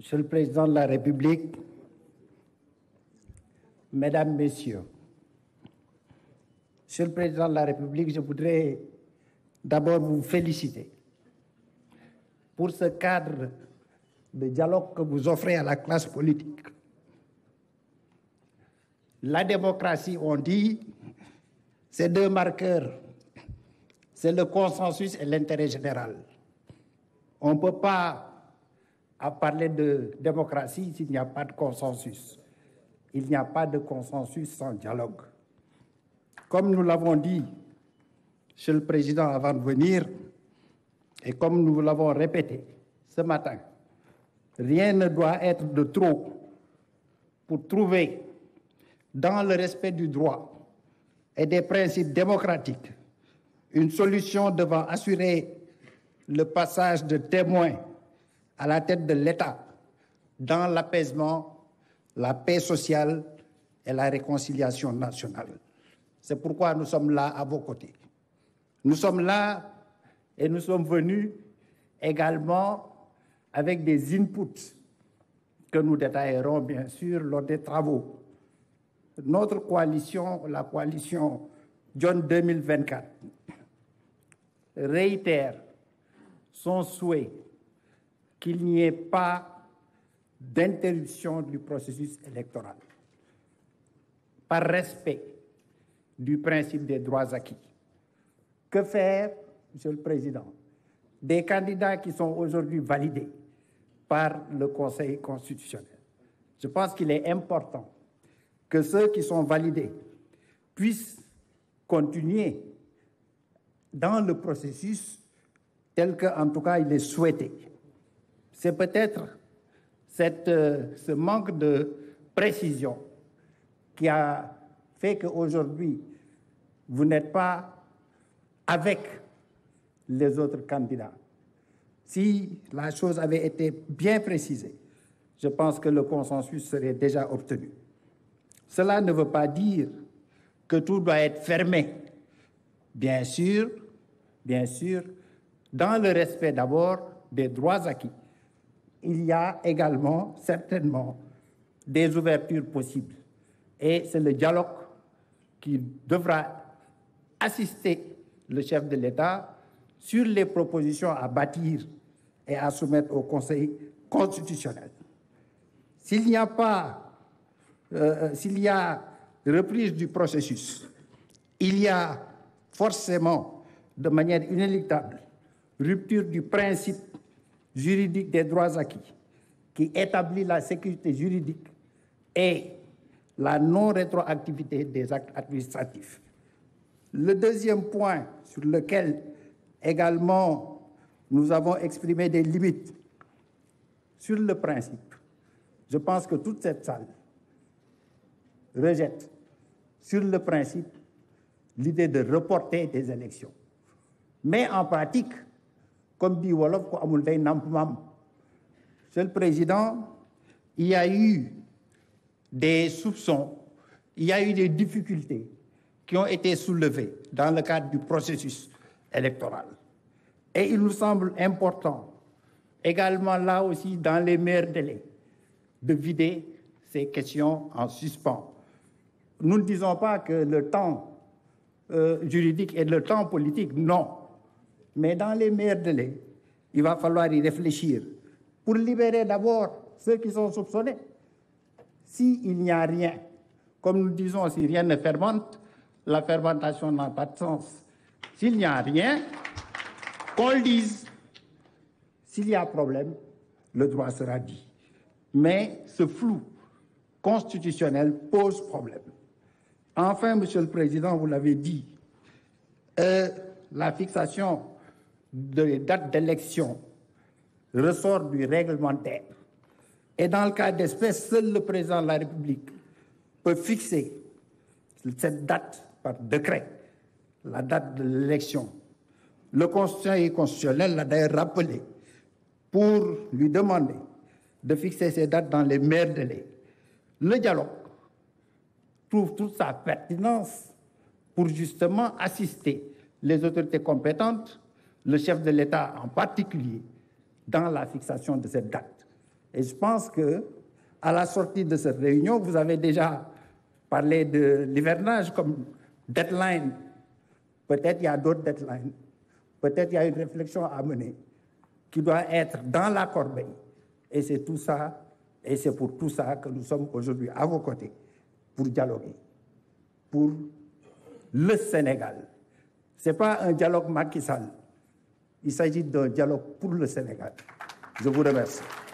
Monsieur le Président de la République, Mesdames, Messieurs, Monsieur le Président de la République, je voudrais d'abord vous féliciter pour ce cadre de dialogue que vous offrez à la classe politique. La démocratie, on dit, c'est deux marqueurs, c'est le consensus et l'intérêt général. On ne peut pas parler de démocratie s'il n'y a pas de consensus. Il n'y a pas de consensus sans dialogue. Comme nous l'avons dit, Monsieur le Président, avant de venir, et comme nous l'avons répété ce matin, rien ne doit être de trop pour trouver, dans le respect du droit et des principes démocratiques, une solution devant assurer le passage de témoins à la tête de l'État dans l'apaisement, la paix sociale et la réconciliation nationale. C'est pourquoi nous sommes là à vos côtés. Nous sommes là et nous sommes venus également avec des inputs que nous détaillerons bien sûr lors des travaux. Notre coalition, la coalition John 2024, réitère son souhait qu'il n'y ait pas d'interruption du processus électoral, par respect du principe des droits acquis. Que faire, Monsieur le Président, des candidats qui sont aujourd'hui validés par le Conseil constitutionnel? Je pense qu'il est important que ceux qui sont validés puissent continuer dans le processus tel qu'en tout cas il est souhaité. C'est peut-être ce manque de précision qui a fait qu'aujourd'hui, vous n'êtes pas avec les autres candidats. Si la chose avait été bien précisée, je pense que le consensus serait déjà obtenu. Cela ne veut pas dire que tout doit être fermé. Bien sûr, dans le respect d'abord des droits acquis. Il y a également, certainement, des ouvertures possibles. Et c'est le dialogue qui devra assister le chef de l'État sur les propositions à bâtir et à soumettre au Conseil constitutionnel. S'il y a reprise du processus, il y a forcément, de manière inéluctable, rupture du principe juridique des droits acquis qui établit la sécurité juridique et la non-rétroactivité des actes administratifs. Le deuxième point sur lequel également nous avons exprimé des limites, sur le principe, je pense que toute cette salle rejette sur le principe l'idée de reporter des élections. Mais en pratique, comme dit Wolof, Monsieur le Président, il y a eu des soupçons, il y a eu des difficultés qui ont été soulevées dans le cadre du processus électoral. Et il nous semble important, également là aussi dans les meilleurs délais, de vider ces questions en suspens. Nous ne disons pas que le temps juridique et le temps politique, non. Mais dans les meilleurs délais, il va falloir y réfléchir pour libérer d'abord ceux qui sont soupçonnés. S'il n'y a rien, comme nous disons, si rien ne fermente, la fermentation n'a pas de sens. S'il n'y a rien, qu'on le dise. S'il y a problème, le droit sera dit. Mais ce flou constitutionnel pose problème. Enfin, Monsieur le Président, vous l'avez dit, la fixation des dates d'élection ressort du réglementaire. Et dans le cas d'espèce, seul le Président de la République peut fixer cette date par décret, la date de l'élection. Le Conseil constitutionnel l'a d'ailleurs rappelé pour lui demander de fixer ces dates dans les meilleurs délais. Le dialogue trouve toute sa pertinence pour justement assister les autorités compétentes, le chef de l'État en particulier, dans la fixation de cette date. Et je pense qu'à la sortie de cette réunion, vous avez déjà parlé de l'hivernage comme deadline. Peut-être il y a d'autres deadlines. Peut-être il y a une réflexion à mener qui doit être dans la corbeille. Et c'est tout ça, et c'est pour tout ça que nous sommes aujourd'hui à vos côtés pour dialoguer, pour le Sénégal. Ce n'est pas un dialogue Macky Sall. Il s'agit d'un dialogue pour le Sénégal. Je vous remercie.